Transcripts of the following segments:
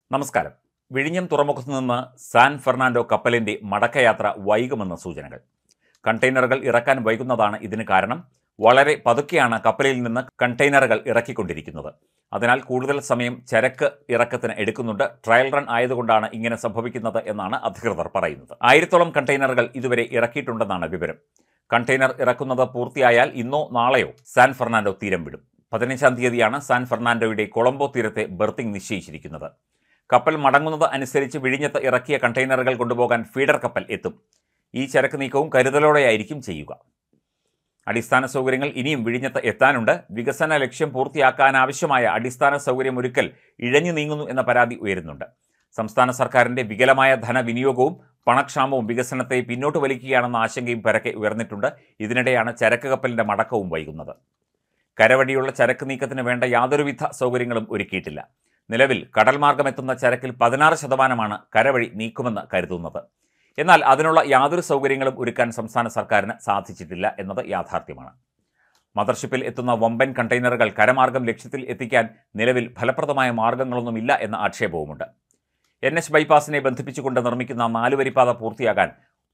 നമസ്കാരം. വിഴിഞ്ഞം തുറമുഖത്തു നിന്ന് സാൻ ഫെർണാണ്ടോ കപ്പലിന്റെ മടക്കയാത്ര വൈകുമെന്ന സൂചനകൾ. കണ്ടെയ്നറുകൾ ഇറക്കാൻ വൈകുന്നതാണ് ഇതിന് കാരണം. വളരെ പതുക്കെയാണ് കപ്പലിൽ നിന്ന് കണ്ടെയ്നറുകൾ ഇറക്കിക്കൊണ്ടിരിക്കുന്നത്. അതിനാൽ കൂടുതൽ സമയം ചരക്ക് ഇറക്കത്തിന് എടുക്കുന്നുണ്ട്. ട്രയൽ റൺ ആയതുകൊണ്ടാണ് ഇങ്ങനെ സംഭവിക്കുന്നത് എന്നാണ് അധികൃതർ പറയുന്നത്. 1000-ഓളം കണ്ടെയ്നറുകൾ ഇതുവരെ ഇറക്കിയിട്ടുണ്ടെന്നാണ് വിവരം. കണ്ടെയ്നർ ഇറക്കുന്നത് പൂർത്തിയായാൽ ഇന്നോ നാളെയോ സാൻ ഫെർണാണ്ടോ തീരം വിടും. 15-ാം തീയതിയാണ് സാൻ ഫെർണാണ്ടോയുടെ കൊളംബോ തീരത്തെ ബെർത്തിംഗ് നിശ്ചയിച്ചിരിക്കുന്നത്. കപ്പൽ മടങ്ങുന്നത് അനുസരിച്ച് വിഴിഞ്ഞത്ത് ഇറക്കിയ കണ്ടെയ്നറുകൾ കൊണ്ടുപോകാൻ ഫീഡർ കപ്പൽ എത്തും. ഈ ചരക്ക് നീക്കവും കരുതലോടെയായിരിക്കും ചെയ്യുക. അടിസ്ഥാന സൗകര്യങ്ങൾ ഇനിയും വിഴിഞ്ഞത്ത് എത്താനുണ്ട്. വികസന ലക്ഷ്യം പൂർത്തിയാക്കാനാവശ്യമായ അടിസ്ഥാന സൗകര്യമൊരുക്കൽ ഇഴഞ്ഞു നീങ്ങുന്നു എന്ന പരാതി ഉയരുന്നുണ്ട്. സംസ്ഥാന സർക്കാരിന്റെ വികലമായ ധനവിനിയോഗവും പണക്ഷാമവും വികസനത്തെ പിന്നോട്ട് വലിക്കുകയാണെന്ന ആശങ്കയും പരക്കെ ഉയർന്നിട്ടുണ്ട്. ഇതിനിടെയാണ് ചരക്ക് കപ്പലിന്റെ മടക്കവും വൈകുന്നത്. കരവഴിയുള്ള ചരക്ക് നീക്കത്തിന് വേണ്ട യാതൊരുവിധ സൗകര്യങ്ങളും ഒരുക്കിയിട്ടില്ല. നിലവിൽ കടൽ മാർഗമെത്തുന്ന ചരക്കിൽ 16% കരവഴി നീക്കുമെന്ന് കരുതുന്നത്. എന്നാൽ അതിനുള്ള യാതൊരു സൗകര്യങ്ങളും ഒരുക്കാൻ സംസ്ഥാന സർക്കാരിന് സാധിച്ചിട്ടില്ല എന്നത് യാഥാർത്ഥ്യമാണ്. മദർഷിപ്പിൽ എത്തുന്ന വമ്പൻ കണ്ടെയ്നറുകൾ കരമാർഗം ലക്ഷ്യത്തിൽ എത്തിക്കാൻ നിലവിൽ ഫലപ്രദമായ മാർഗങ്ങളൊന്നുമില്ല എന്ന ആക്ഷേപവുമുണ്ട്. NH ബൈപ്പാസിനെ ബന്ധിപ്പിച്ചുകൊണ്ട് നിർമ്മിക്കുന്ന 4 വരിപ്പാത പൂർത്തിയാകാൻ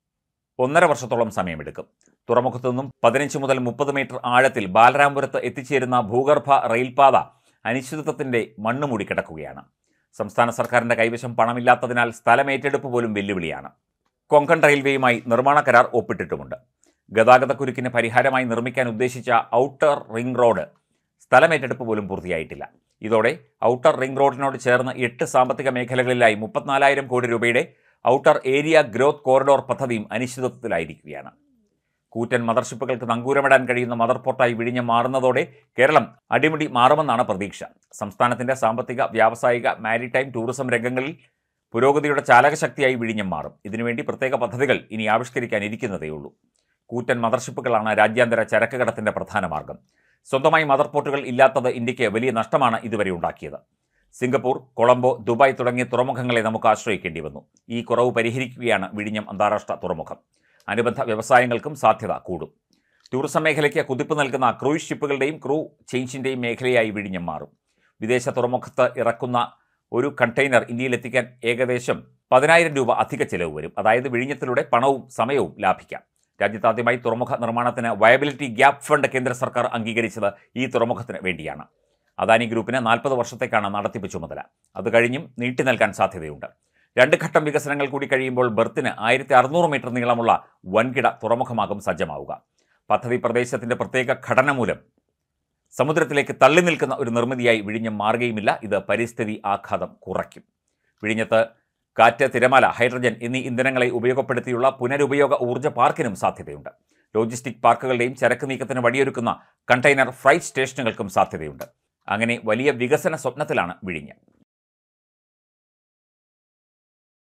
1.5 വർഷത്തോളം സമയമെടുക്കും. തുറമുഖത്തു നിന്നും 15 മുതൽ 30 മീറ്റർ ആഴത്തിൽ ബാലരാംപുരത്ത് എത്തിച്ചേരുന്ന ഭൂഗർഭ റെയിൽപാത അനിശ്ചിതത്വത്തിന്റെ മണ്ണ് മൂടിക്കിടക്കുകയാണ്. സംസ്ഥാന സർക്കാരിന്റെ കൈവശം പണമില്ലാത്തതിനാൽ സ്ഥലമേറ്റെടുപ്പ് പോലും വെല്ലുവിളിയാണ്. കൊങ്കൺ റെയിൽവേയുമായി നിർമ്മാണ കരാർ ഒപ്പിട്ടിട്ടുമുണ്ട്. ഗതാഗതക്കുരുക്കിന് പരിഹാരമായി നിർമ്മിക്കാൻ ഉദ്ദേശിച്ച ഔട്ടർ റിംഗ് റോഡ് സ്ഥലമേറ്റെടുപ്പ് പോലും പൂർത്തിയായിട്ടില്ല. ഇതോടെ ഔട്ടർ റിംഗ് റോഡിനോട് ചേർന്ന് 8 സാമ്പത്തിക മേഖലകളിലായി 34,000 കോടി രൂപയുടെ ഔട്ടർ ഏരിയ ഗ്രോത്ത് കോറിഡോർ പദ്ധതിയും അനിശ്ചിതത്വത്തിലായിരിക്കുകയാണ്. കൂറ്റൻ മദർഷിപ്പുകൾക്ക് നങ്കൂരമിടാൻ കഴിയുന്ന മദർ പോർട്ടായി വിഴിഞ്ഞം മാറുന്നതോടെ കേരളം അടിമുടി മാറുമെന്നാണ് പ്രതീക്ഷ. സംസ്ഥാനത്തിന്റെ സാമ്പത്തിക, വ്യാവസായിക, മാരിടൈം, ടൂറിസം രംഗങ്ങളിൽ പുരോഗതിയുടെ ചാലകശക്തിയായി വിഴിഞ്ഞം മാറും. ഇതിനുവേണ്ടി പ്രത്യേക പദ്ധതികൾ ഇനി ആവിഷ്കരിക്കാനിരിക്കുന്നതേയുള്ളൂ. കൂറ്റൻ മദർഷിപ്പുകളാണ് രാജ്യാന്തര ചരക്ക് കടത്തിന്റെ പ്രധാന മാർഗം. സ്വന്തമായി മദർ പോർട്ടുകൾ ഇല്ലാത്തത് ഇന്ത്യക്ക് വലിയ നഷ്ടമാണ് ഇതുവരെ ഉണ്ടാക്കിയത്. സിംഗപ്പൂർ, കൊളംബോ, ദുബായ് തുടങ്ങിയ തുറമുഖങ്ങളെ നമുക്ക് ആശ്രയിക്കേണ്ടി വന്നു. ഈ കുറവ് പരിഹരിക്കുകയാണ് വിഴിഞ്ഞം അന്താരാഷ്ട്ര തുറമുഖം. അനുബന്ധ വ്യവസായങ്ങൾക്കും സാധ്യത കൂടും. ടൂറിസം മേഖലയ്ക്ക് കുതിപ്പ് നൽകുന്ന ക്രൂയിസ് ഷിപ്പുകളുടെയും ക്രൂ ചേഞ്ചിൻ്റെയും മേഖലയായി വിഴിഞ്ഞം മാറും. വിദേശ തുറമുഖത്ത് ഇറക്കുന്ന ഒരു കണ്ടെയ്നർ ഇന്ത്യയിലെത്തിക്കാൻ ഏകദേശം 10,000 രൂപ അധിക ചെലവ് വരും. അതായത് വിഴിഞ്ഞത്തിലൂടെ പണവും സമയവും ലാഭിക്കാം. രാജ്യത്താദ്യമായി തുറമുഖ നിർമ്മാണത്തിന് വയബിലിറ്റി ഗ്യാപ്പ് ഫണ്ട് കേന്ദ്ര സർക്കാർ അംഗീകരിച്ചത് ഈ തുറമുഖത്തിന് വേണ്ടിയാണ്. അദാനി ഗ്രൂപ്പിന് 40 വർഷത്തേക്കാണ് നടത്തിപ്പ് ചുമതല. അത് കഴിഞ്ഞും നീട്ടി നൽകാൻ സാധ്യതയുണ്ട്. 2 ഘട്ടം വികസനങ്ങൾ കൂടി കഴിയുമ്പോൾ ബെർത്തിന് 1600 മീറ്റർ നീളമുള്ള വൻകിട തുറമുഖമാകും സജ്ജമാവുക. പദ്ധതി പ്രദേശത്തിന്റെ പ്രത്യേക ഘടന മൂലം സമുദ്രത്തിലേക്ക് തള്ളി നിൽക്കുന്ന ഒരു നിർമ്മിതിയായി വിഴിഞ്ഞം മാറുകയുമില്ല. ഇത് പരിസ്ഥിതി ആഘാതം കുറയ്ക്കും. വിഴിഞ്ഞത്ത് കാറ്റ്, തിരമാല, ഹൈഡ്രജൻ എന്നീ ഇന്ധനങ്ങളെ ഉപയോഗപ്പെടുത്തിയുള്ള പുനരുപയോഗ ഊർജ്ജ പാർക്കിനും സാധ്യതയുണ്ട്. ലോജിസ്റ്റിക് പാർക്കുകളുടെയും ചരക്ക് നീക്കത്തിന് വഴിയൊരുക്കുന്ന കണ്ടെയ്നർ ഫ്രൈറ്റ് സ്റ്റേഷനുകൾക്കും സാധ്യതയുണ്ട്. അങ്ങനെ വലിയ വികസന സ്വപ്നത്തിലാണ് വിഴിഞ്ഞം.